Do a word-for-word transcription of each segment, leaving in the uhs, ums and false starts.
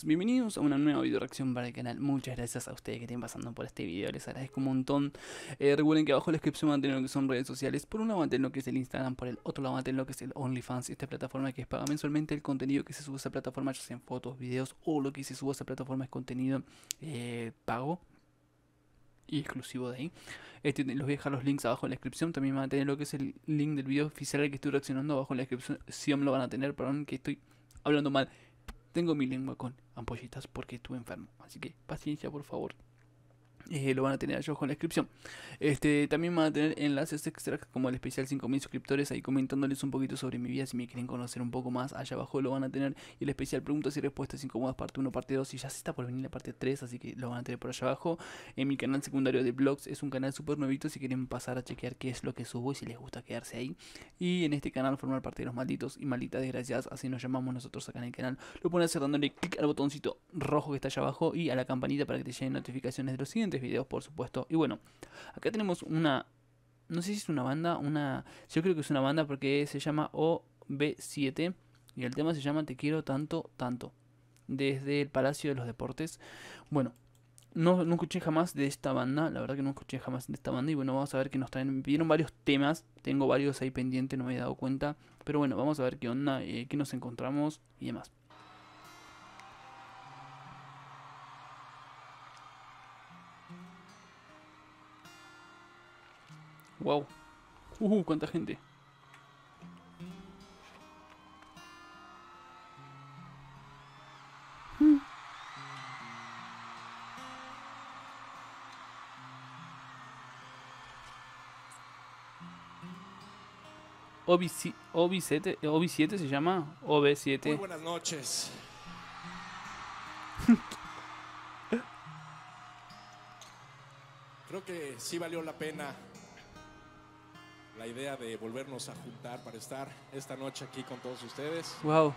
chicos, bienvenidos a una nueva video reacción para el canal. Muchas gracias a ustedes que estén pasando por este video, les agradezco un montón. eh, Recuerden que abajo en la descripción van a tener lo que son redes sociales. Por un lado van a tener lo que es el Instagram, por el otro lado van a tener lo que es el OnlyFans, esta plataforma que es paga mensualmente. El contenido que se sube a esa plataforma, ya sean fotos, videos o lo que se sube a esa plataforma es contenido eh, pago y exclusivo de ahí. Este, los voy a dejar los links abajo en la descripción. También van a tener lo que es el link del video oficial al que estoy reaccionando abajo en la descripción. Lo van a tener, perdón que estoy hablando mal. Tengo mi lengua con ampollitas porque estuve enfermo. Así que paciencia, por favor. Eh, lo van a tener allá abajo en la descripción. Este, también van a tener enlaces extras como el especial cinco mil suscriptores, ahí comentándoles un poquito sobre mi vida si me quieren conocer un poco más. Allá abajo lo van a tener. Y el especial preguntas y respuestas incómodas parte uno, parte dos. Y ya se está por venir la parte tres, así que lo van a tener por allá abajo. En mi canal secundario de vlogs es un canal súper nuevito si quieren pasar a chequear qué es lo que subo y si les gusta quedarse ahí. Y en este canal formar parte de los malditos y malditas desgraciadas, así nos llamamos nosotros acá en el canal. Lo pueden hacer dándole clic al botoncito rojo que está allá abajo y a la campanita para que te lleguen notificaciones de los siguientes videos, por supuesto. Y bueno, acá tenemos una, no sé si es una banda, una, yo creo que es una banda porque se llama O B siete y el tema se llama Te quiero tanto, tanto, desde el Palacio de los Deportes. Bueno, no, no escuché jamás de esta banda, la verdad que no escuché jamás de esta banda. Y bueno, vamos a ver que nos traen, me pidieron varios temas, tengo varios ahí pendientes, no me he dado cuenta, pero bueno, vamos a ver qué onda, eh, qué nos encontramos y demás. Wow. Uh, cuánta gente. Hmm. O B siete, O B siete se llama, O B siete. Muy buenas noches. Creo que sí valió la pena la idea de volvernos a juntar para estar esta noche aquí con todos ustedes. Wow.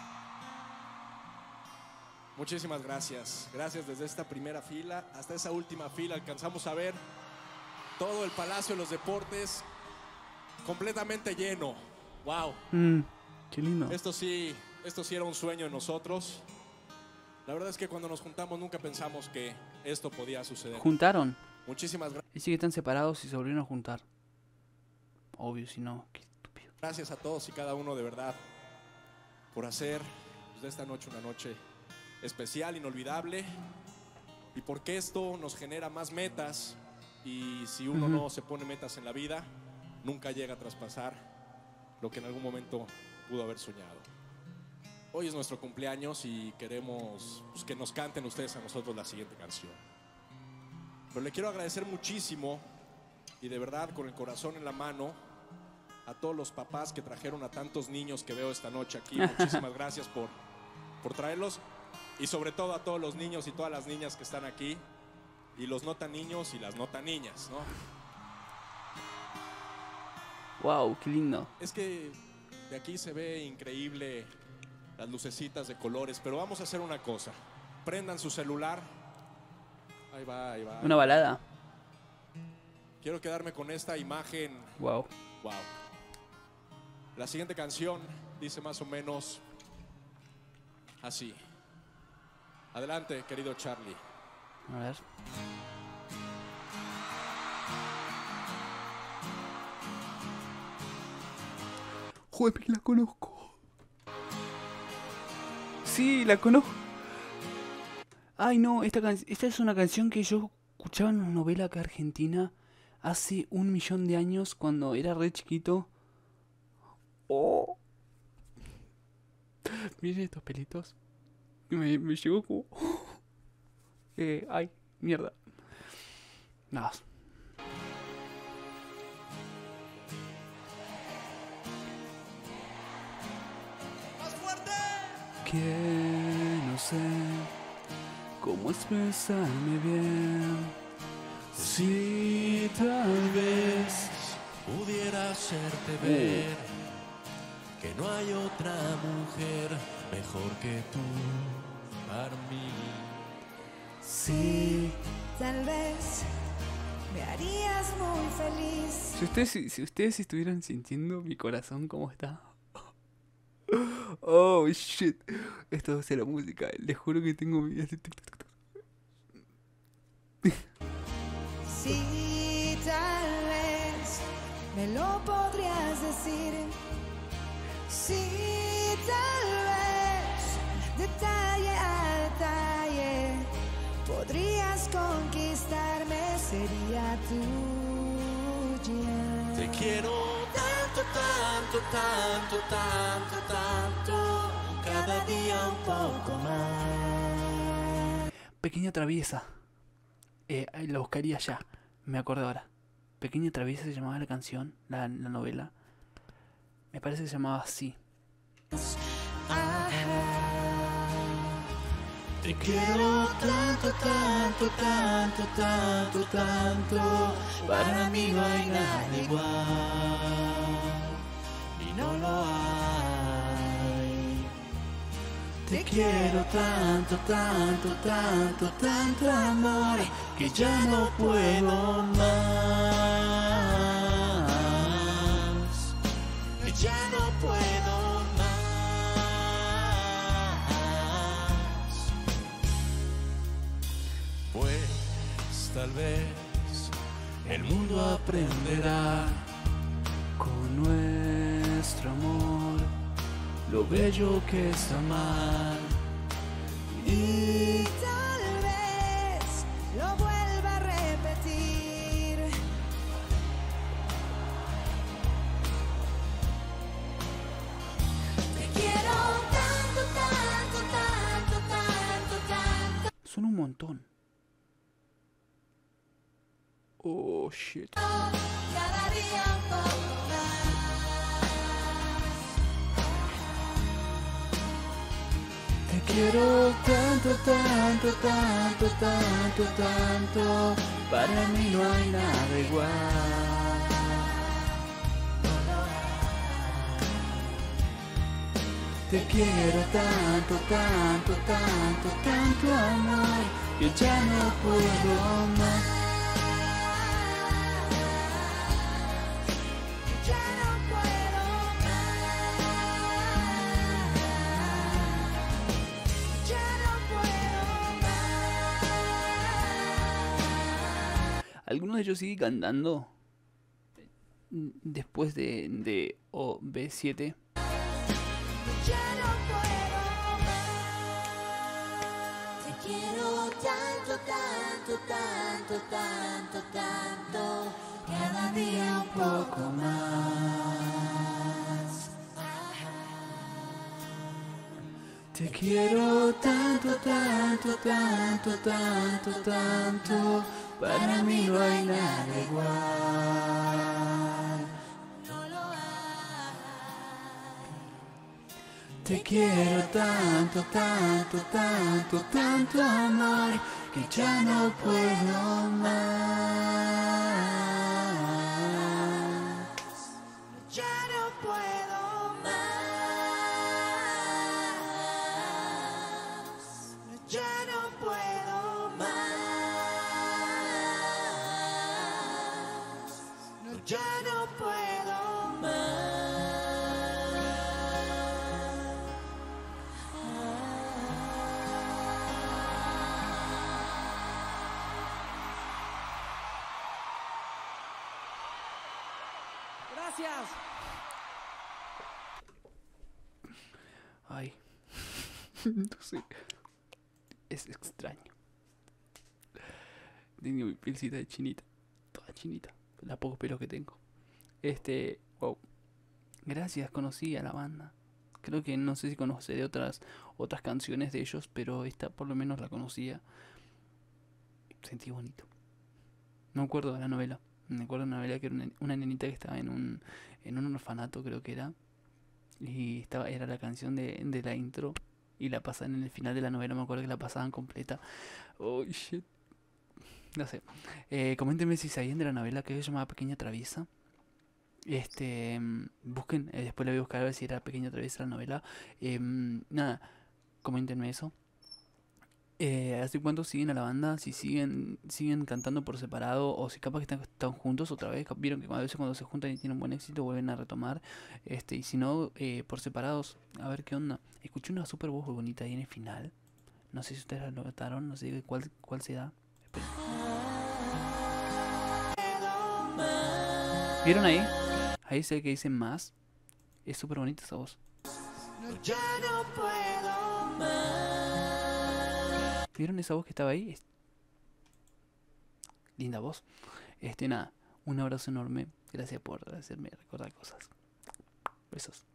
Muchísimas gracias. Gracias desde esta primera fila hasta esa última fila. Alcanzamos a ver todo el Palacio de los Deportes completamente lleno. Wow. Mm, qué lindo. Esto sí, esto sí era un sueño de nosotros. La verdad es que cuando nos juntamos nunca pensamos que esto podía suceder. Juntaron. Muchísimas gracias. Y sí que están separados y se volvieron a juntar. Obvio, si no, qué estúpido. Gracias a todos y cada uno de verdad por hacer pues, de esta noche una noche especial, inolvidable, y porque esto nos genera más metas. Y si uno uh-huh. no se pone metas en la vida, nunca llega a traspasar lo que en algún momento pudo haber soñado. Hoy es nuestro cumpleaños y queremos pues, que nos canten ustedes a nosotros la siguiente canción. Pero le quiero agradecer muchísimo y de verdad con el corazón en la mano a todos los papás que trajeron a tantos niños que veo esta noche aquí. Muchísimas gracias por, por traerlos, y sobre todo a todos los niños y todas las niñas que están aquí, y los no tan niños y las no tan niñas, ¿no? Wow, qué lindo. Es que de aquí se ve increíble las lucecitas de colores, pero vamos a hacer una cosa. Prendan su celular. Ahí va, ahí va. Una balada. Quiero quedarme con esta imagen. Wow. Wow. La siguiente canción dice más o menos así. Adelante, querido Charlie. A ver. Joder, la conozco. Sí, la conozco. Ay, no, esta, esta es una canción que yo escuchaba en una novela acá argentina hace un millón de años cuando era re chiquito. Oh. Miren estos pelitos. Me, me llegó como... Eh, ay, mierda. Nada. ¡Más fuerte! Que no sé cómo expresarme bien. Si tal vez pudiera hacerte ver uh. que no hay otra mujer mejor que tú para mí. Sí, tal vez me harías muy feliz. Si ustedes, si, si ustedes estuvieran sintiendo mi corazón como está. Oh, shit. Esto es la música. Les juro que tengo mi... Sí, tal vez me lo podrías decir. Sí, tal vez detalle a detalle podrías conquistarme, sería tuya. Te quiero tanto, tanto, tanto, tanto, tanto, cada día un poco más. Pequeña Traviesa. Eh, ay, la buscaría ya. Me acuerdo ahora. Pequeña Traviesa se llamaba la canción, la, la novela. Me parece que se llamaba así. Te quiero tanto, tanto, tanto, tanto, tanto. Para mí no hay nada igual. Y no lo hay. Te quiero tanto, tanto, tanto, tanto amor, que ya no puedo más. Que ya no puedo más. Pues tal vez el mundo aprenderá Con nuestro amor, lo bello que es amar. Y tal vez lo vuelva a repetir. Te quiero tanto, tanto, tanto, tanto, tanto. son un montón. Oh, shit. Cada día un poco más. Te quiero tanto, tanto, tanto, tanto, tanto. Para mí no hay nada igual. Te quiero tanto, tanto, tanto, tanto amor, que ya no puedo más. Ya no puedo más. Ya no puedo más. ¿Alguno de ellos sigue cantando después de, de O B siete? Ya no puedo más. Te quiero tanto, tanto, tanto, tanto, tanto. Cada día un poco más. Te quiero tanto, tanto, tanto, tanto, tanto. Para mí no hay nada igual. No lo hay. Te quiero tanto, tanto, tanto, tanto amor, que ya no puedo más. Ya no puedo más. Ya no puedo más. Ya no puedo Gracias. Ay, no sé, es extraño. Tengo mi pielcita de chinita, toda chinita, la poco pelo que tengo. Este, wow. Gracias, conocí a la banda. Creo que no sé si conoceré otras otras canciones de ellos, pero esta por lo menos la conocía. Sentí bonito. No me acuerdo de la novela. Me acuerdo de una novela que era una, una nenita que estaba en un en un orfanato, creo que era. Y estaba era la canción de, de la intro y la pasaban en el final de la novela, me acuerdo que la pasaban completa. Oh, shit. No sé. Eh, coméntenme si sabían de la novela que se llamaba Pequeña Traviesa. Este, mm, busquen, eh, después la voy a buscar a ver si era Pequeña Traviesa la novela. Em, nada, coméntenme eso. Eh, ¿hace cuánto siguen a la banda? Si siguen siguen cantando por separado o si capaz que están, están juntos otra vez. Cap- Vieron que a veces cuando se juntan y tienen buen éxito vuelven a retomar. Este, y si no, eh, por separados, a ver qué onda. Escuché una super voz muy bonita ahí en el final. No sé si ustedes la notaron, no sé cuál, cuál será. Esperen. ¿Vieron ahí? Ahí sé que dicen más. Es súper bonita esa voz. Ya no puedo más. ¿Vieron esa voz que estaba ahí? Es- Linda voz. Este, nada, un abrazo enorme. Gracias por hacerme recordar cosas. Besos.